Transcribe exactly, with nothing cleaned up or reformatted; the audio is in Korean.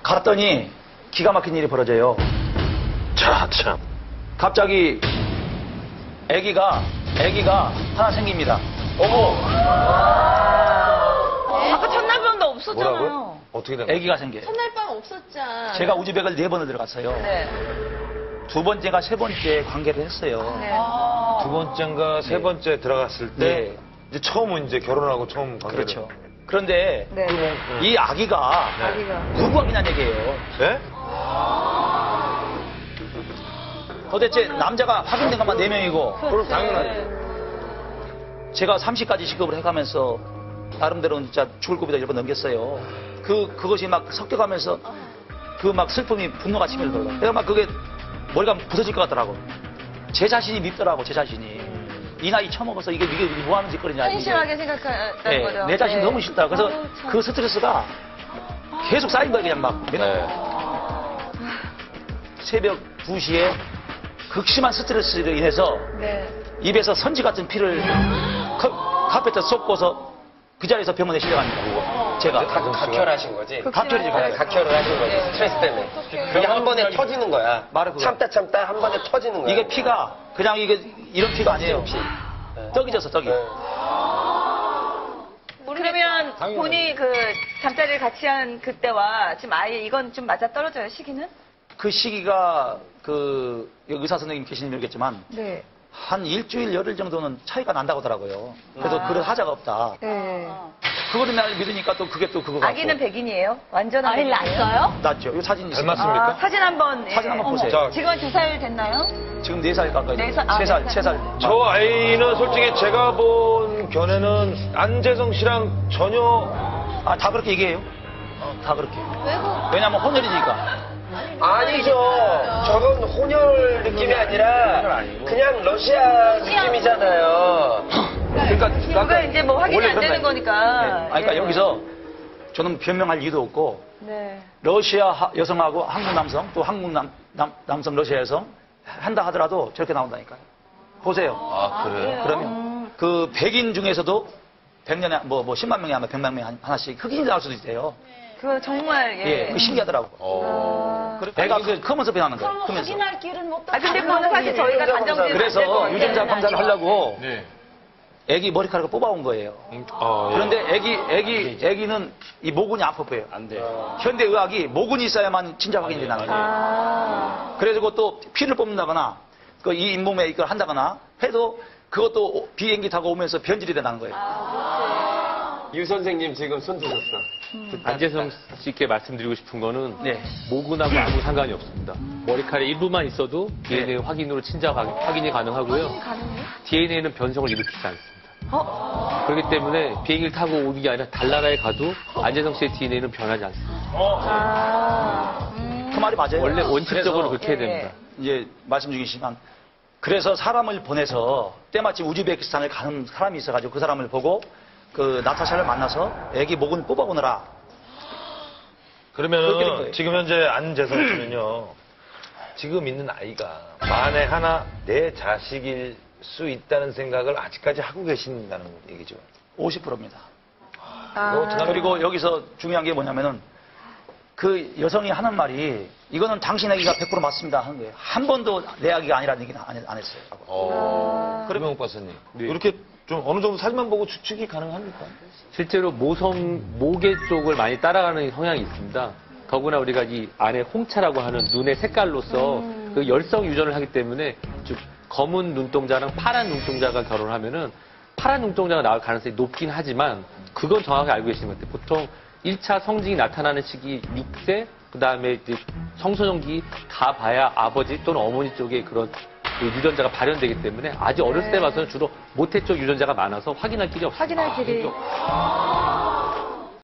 갔더니 기가 막힌 일이 벌어져요. 자, 참. 갑자기 아기가 아기가 하나 생깁니다. 어머. 아까 첫날 밤도 없었잖아요. 뭐라고요? 어떻게 된 거예요? 아기가 생겨요. 첫날 밤 없었잖아. 제가 우즈벡을 네 번을 들어갔어요. 네. 두 번째가 세 번째 관계를 했어요. 네. 두 번째인가 세 네. 번째 들어갔을 때 네. 이제 처음 이제 결혼하고 처음 관계를. 그렇죠. 그런데 네. 이 아기가 네. 아기가. 누구 아기냐는 얘기예요. 네? 도대체 남자가 확인된 것만 네 명이고 그럼 당연하지. 제가 삼십까지 시급을 해가면서 나름대로 진짜 죽을 고비다 일 번 넘겼어요. 그, 그것이 막 섞여가면서 그 막 슬픔이 분노가 치밀더라고요. 내가 막 그게 머리가 부서질 것 같더라고. 제 자신이 밉더라고, 제 자신이. 이 나이 처먹어서 이게, 이게 뭐 하는 짓거리냐. 이게. 한심하게 생각했다는 네, 거죠. 내 자신이 네. 너무 싫다. 그래서 아유, 참. 그 스트레스가 계속 쌓인 거예요, 그냥 막. 맨날. 새벽 두 시에 극심한 스트레스로 인해서 네. 입에서 선지 같은 피를 카, 카페트에 쏟고서 그 자리에서 병원에 실려갑니다. 제가. 각혈하신 거지? 각혈이지, 네, 각혈. 각혈을 하신 거지. 스트레스 때문에. 그게 한 번에 터지는 거야. 말은 그거야. 참다 참다 한 번에 터지는 거야. 이게 피가 그냥 이게 이런 피가 아니에요. 피. 떡이져서 떡이. 네. 그러면 본인이 그 잠자리를 같이 한 그때와 지금 아예 이건 좀 맞아 떨어져요, 시기는? 그 시기가 그 여기 의사 선생님 계시는 모르겠지만 네. 한 일주일 열흘 정도는 차이가 난다고 하더라고요. 그래도 아. 그런 하자가 없다. 네. 그거를 날 믿으니까 또 그게 또 그거 같고. 아기는 백인이에요? 완전한 아이를 백인이에요? 낳았어요? 낫죠. 이 사진 있어요. 닮았습니까? 아, 사진 한번. 예. 사진 한번 보세요. 자, 지금 두 살 됐나요? 지금 네 살 가까이. 네 살, 아, 세 살, 네 세 살. 저 아이는 솔직히 제가 본 견해는 안재성 씨랑 전혀 아, 다 그렇게 얘기해요? 어, 다 그렇게. 외국. 왜냐면 혼혈이니까. 아니죠. 저건 혼혈 느낌이 아니라 그냥 러시아 느낌이잖아요. 그러니까, 그거 이제 뭐 확인이 원래 안 되는 그런 거 거니까. 아니- 네. 아니, 그러니까 예. 여기서 저는 변명할 이유도 없고 네. 러시아 하- 여성하고 한국 남성 또 한국 남, 남, 남성 러시아 여성 한다 하더라도 저렇게 나온다니까요. 보세요. 아, 그래요? 그러면 그 백인 중에서도 백 년에 뭐, 뭐 십만 명이 아마 백만 명에 한- 하나씩 흑인이 나올 수도 있대요. 그거 정말, 예. 예, 그 신기하더라고. 어. 그래, 애가 그, 크면서 변하는 거예요. 그럼 크면서. 확인할 길은 못. 아, 근데 그거는 사실 저희가 유전자 단정지을 검사. 그래서 유전자 검사를 하려고 네. 애기 머리카락을 뽑아온 거예요. 음, 아, 예. 그런데 애기, 애기, 애기는 이 모근이 안 뽑혀요. 안 돼. 현대의학이 모근이 있어야만 진짜 확인이 되는 거예요. 아. 그래서 또 피를 뽑는다거나 그 이 잇몸에 이걸 한다거나 해도 그것도 비행기 타고 오면서 변질이 되는 거예요. 유 선생님 지금 손 드셨어. 안재성 씨께 말씀드리고 싶은 거는 네. 모근하고 아무 상관이 없습니다. 머리카락 일부만 있어도 디엔에이 확인으로 친자 확- 확인이 가능하고요. 디엔에이는 변성을 일으키지 않습니다. 그렇기 때문에 비행기를 타고 오는 게 아니라 달나라에 가도 안재성 씨의 디엔에이는 변하지 않습니다. 아. 그 말이 맞아요. 원래 원칙적으로 그래서 그렇게 해야 예. 됩니다. 이제 말씀 중이시지만 그래서 사람을 보내서 때마침 우즈베키스탄을 가는 사람이 있어가지고 그 사람을 보고 그 나타샤를 만나서 애기 목은 뽑아오느라 그렇게 된 그러면은 거예요. 지금 현재 안재성 씨는요. 지금 있는 아이가 만에 하나 내 자식일 수 있다는 생각을 아직까지 하고 계신다는 얘기죠. 오십 퍼센트입니다. 아. 그리고 여기서 중요한 게 뭐냐면은 그 여성이 하는 말이 이거는 당신 아기가 백 퍼센트 맞습니다 하는 거예요. 한 번도 내 아기가 아니라는 얘기는 안, 안 했어요. 어. 그러면 박사님 이렇게 좀 어느 정도 사진만 보고 추측이 가능합니까? 실제로 모성, 모계 쪽을 많이 따라가는 성향이 있습니다. 더구나 우리가 이 안에 홍차라고 하는 눈의 색깔로서 그 열성 유전을 하기 때문에 즉 검은 눈동자랑 파란 눈동자가 결혼하면은 파란 눈동자가 나올 가능성이 높긴 하지만 그건 정확히 알고 계시는 것 같아요. 보통 일 차 성징이 나타나는 시기 육 세, 그 다음에 청소년기 다 봐야 아버지 또는 어머니 쪽에 그런 그 유전자가 발현되기 때문에 아주 어렸을 때 봐서는 주로 모태 쪽 유전자가 많아서 확인할 길이 없습니다. 확인할 길이.